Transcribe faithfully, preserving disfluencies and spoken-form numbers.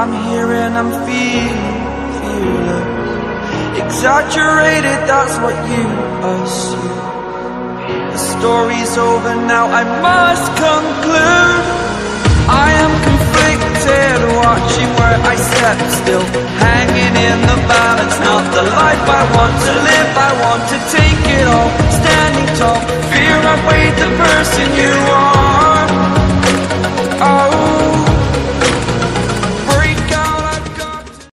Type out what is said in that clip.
I'm here and I'm feeling, feeling exaggerated, that's what you assume. The story's over now, I must conclude. I am conflicted, watching where I step still, hanging in the balance. Not the life I want to live, I want to take it all. Standing tall, fear I've weighed the person you are.